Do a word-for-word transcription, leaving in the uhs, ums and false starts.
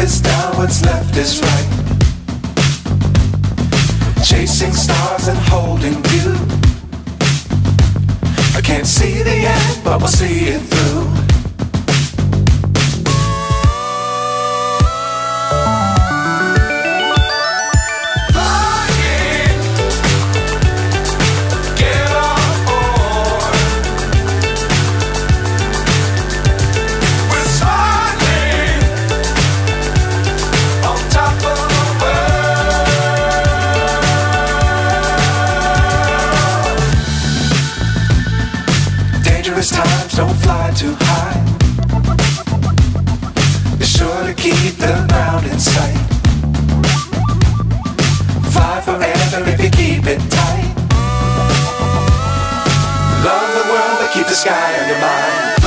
is down, what's left is right. Chasing stars and holding you. I can't see the end, but we'll see it through. Dangerous times, don't fly too high. Be sure to keep the ground in sight. Fly forever if you keep it tight. Love the world, but keep the sky on your mind.